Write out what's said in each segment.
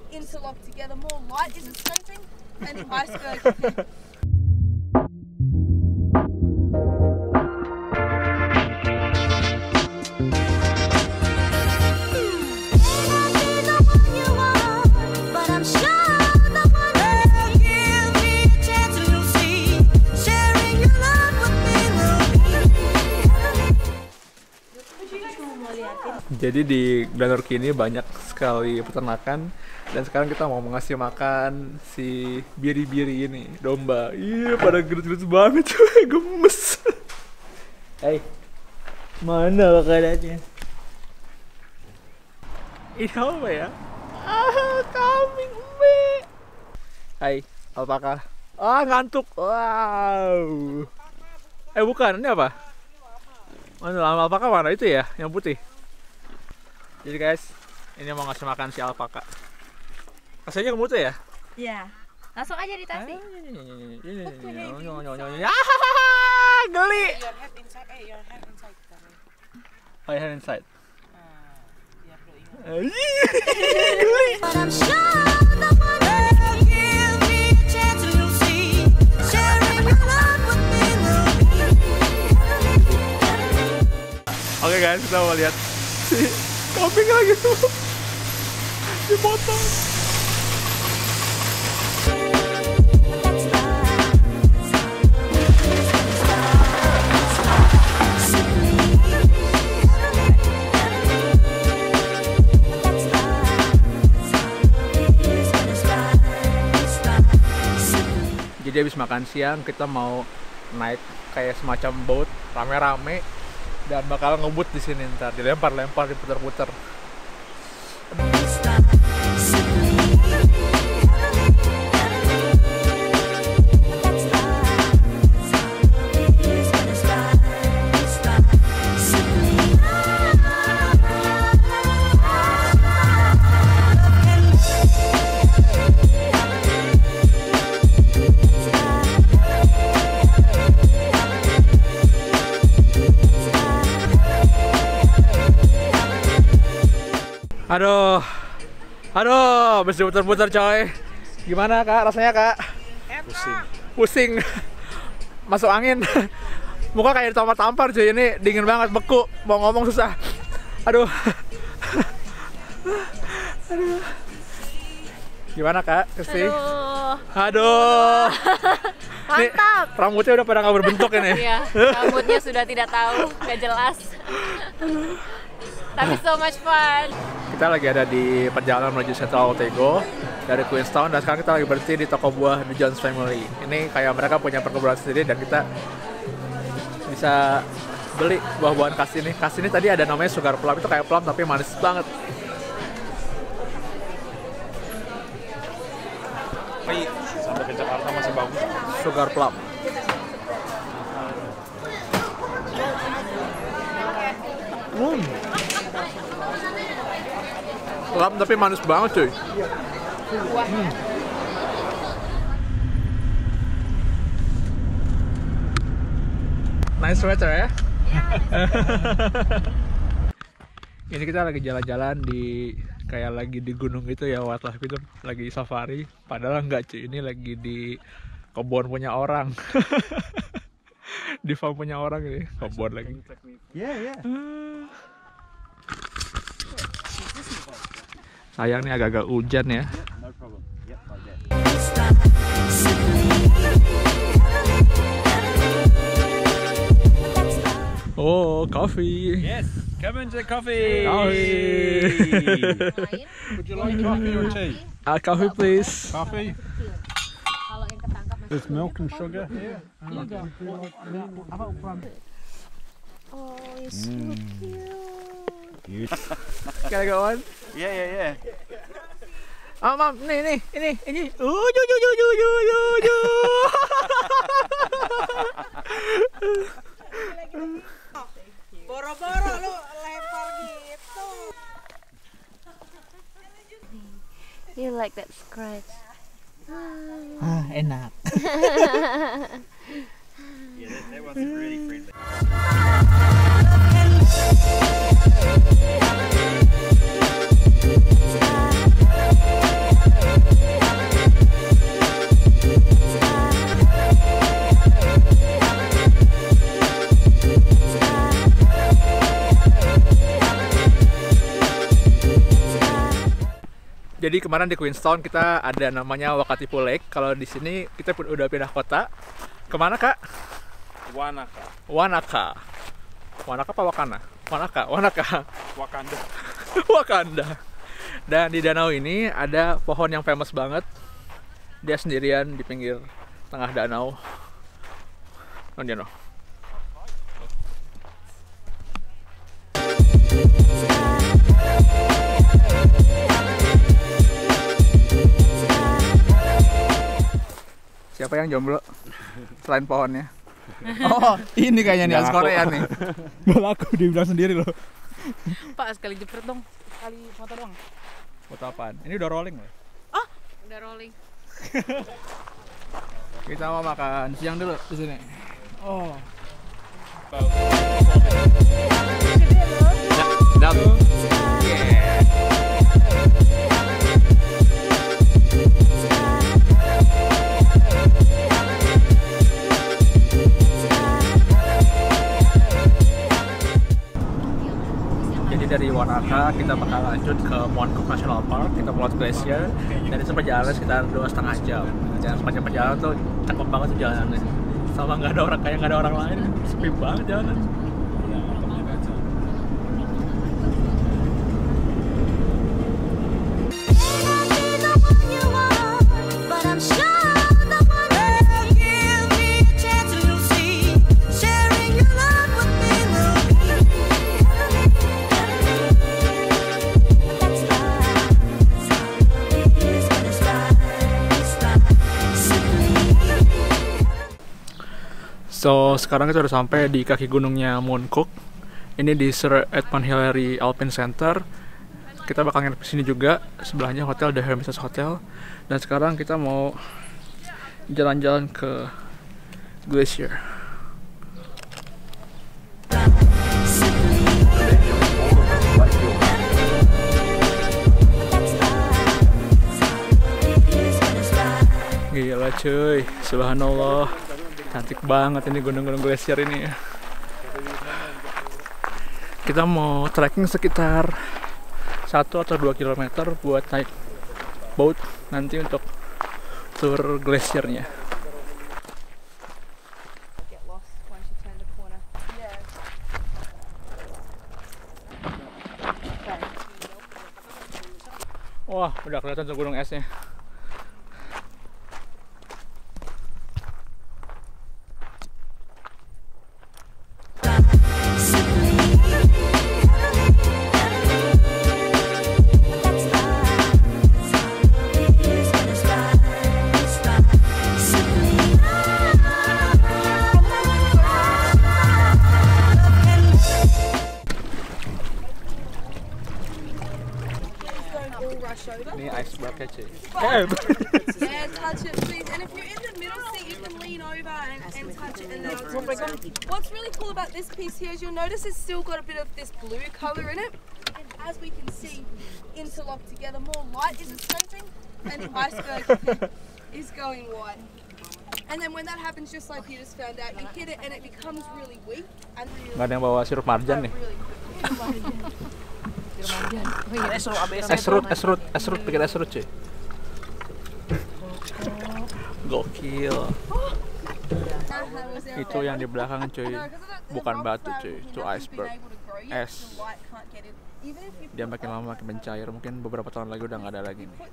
interlocked together. More light is escaping, and the iceberg. Jadi di Glenorchy ini banyak sekali peternakan dan sekarang kita mau ngasih makan si biri-biri ini, domba. Iya, pada gerut-gerut banget cuy, gemes. Hey, mana keadaannya? Ini apa ya? Kambing umbe. Hai, alpaka. Ngantuk. Wow. Bukan, ini apa? Mana alpaka mana itu ya, yang putih? Jadi guys, ini mau ngasih makan si alpaka. Rasanya kamu tuh ya? Iya. Langsung aja ditarik. Ini. Geli. Your head inside. Your head inside. Oh, your head inside. Geli. Oke guys, kita mau lihat si kambing lagi tuh dipotong. Jadi habis makan siang kita mau naik kayak semacam boat rame-rame dan bakal ngebut di sini, ntar dilempar-lempar, diputar-putar. Aduh, mesti putar-putar coy. Gimana kak, rasanya kak? Pusing. Masuk angin. Muka kayak ditampar-tampar cuy, ini dingin banget, beku. Mau ngomong susah. Aduh. Gimana kak, Kristi? Aduh. Mantap. Nih, rambutnya udah pada nggak berbentuk ini. Iya, rambutnya sudah tidak tahu, nggak jelas. Tapi so much fun. Kita lagi ada di perjalanan menuju Central Otago dari Queenstown dan sekarang kita lagi berhenti di toko buah The Jones Family. Ini kayak mereka punya perkebunan sendiri dan kita bisa beli buah-buahan khas ini. Khas ini tadi ada namanya sugar plum, itu kayak plum tapi manis banget. Sampai ke Jakarta masih bagus. Sugar plum. Plum tapi manis banget cuy. Nice sweater ya. Ini kita lagi jalan-jalan di kayak lagi di gunung gitu ya, wildlife itu, lagi safari. Padahal enggak cuy, ini lagi di kebun punya orang. Di farm punya orang ini, kebun lagi. Yeah. Sayang nih agak-agak hujan ya. No problem. Yep, like that. Oh, coffee. Yes, come and get coffee. Coffee. Would you like coffee or tea? Coffee please. Coffee. Kalau yang ketangkap There's milk and sugar here. Oh, it's so cute. Can I go on? Yeah. Oh, Mam, ini. Boro-boro lu lempar gitu. You like that scratch? Enak. Yeah, that one's really friendly. Jadi kemarin di Queenstown kita ada namanya Wakatipu Lake. Kalau di sini kita udah pindah kota. Kemana kak? Wanaka. Wanaka. Wanaka apa Wakana? Wanaka. Wanaka. Wakanda. Wakanda. Dan di danau ini ada pohon yang famous banget. Dia sendirian di pinggir tengah danau. Oh dia no. Siapa yang jomblo? Selain pohonnya. Oh, ini kayaknya nih as Korea nih. Gak laku dia bilang sendiri loh. Pak, sekali jepret dong. Sekali foto doang. Foto apaan? Ini udah rolling loh. Udah rolling. Kita mau makan siang dulu di sini. Oh. Jadi dari Wanaka kita bakal lanjut ke Moncook National Park, kita mau lewat glacier, dan itu perjalanan sekitar 2,5 jam. Dan sepanjang perjalanan tuh cakep banget tuh jalanannya. Sama nggak ada orang, kayak nggak ada orang lain, sepi banget jalanan. So, sekarang kita udah sampai di kaki gunungnya Moncook. Ini di Sir Edmund Hillary Alpine Center. Kita bakal nginep di sini juga. Sebelahnya hotel The Hermitage Hotel. Dan sekarang kita mau jalan-jalan ke glacier. Gila cuy, subhanallah. Cantik banget ini gunung-gunung glacier ini. Kita mau trekking sekitar 1 atau 2 km buat naik boat nanti untuk tour glaciernya. Wah, udah kelihatan tuh gunung esnya. Ini iceberg cuy. Yeah, touch it, please. And if you're in the middle seat, you can lean over and touch it. And then what's really cool about this piece here is you'll notice it's still got a bit of this blue color in it. As we can see, interlocked together, more light is escaping, and the iceberg is going white. And then when that happens, just like you just found out, you hit it and it becomes really weak and really. Nggak ada yang bawa sirup marjan nih. Esrut, bikin esrut cuy. Gokil. Itu yang di belakang cuy, bukan batu cuy, itu iceberg. Es. Dia makin lama makin mencair, mungkin beberapa tahun lagi udah nggak ada lagi nih.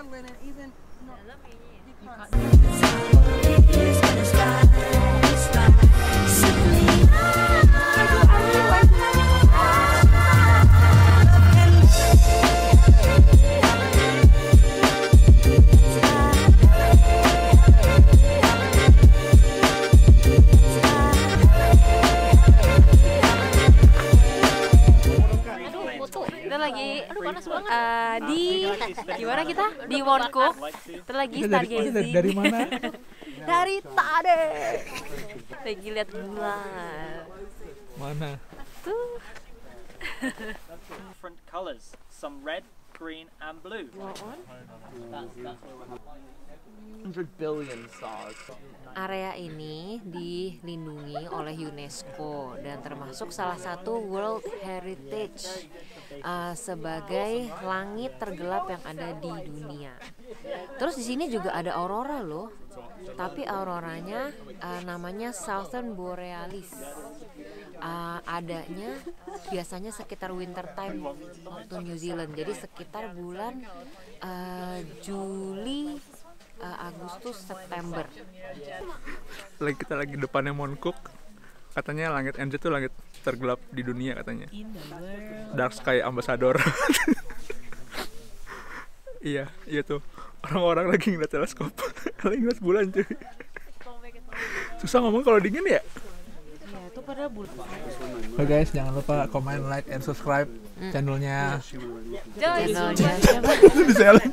Kita lagi di gimana kita di Moncook. Kita lagi stargazing. Dari mana? Dari tadi. Lagi lihat bulan. Mana? Tuh. Different colors, some red, green, and blue. 100 billion stars. Area ini dilindungi oleh UNESCO dan termasuk salah satu World Heritage sebagai langit tergelap yang ada di dunia. Terus di sini juga ada aurora loh, tapi auroranya namanya Southern Borealis. Adanya biasanya sekitar winter time waktu New Zealand, jadi sekitar bulan Juli, Agustus, September. Kita lagi depannya Mount Cook. Katanya langit NZ itu langit tergelap di dunia katanya. Dark Sky Ambassador. Iya tuh. Orang-orang lagi ngeliat teleskop. Lagi ngeliat bulan cuy. Susah ngomong kalau dingin ya. Ya itu pada bulan. Oke guys, jangan lupa comment, like, and subscribe channelnya. Channelnya siapa? Di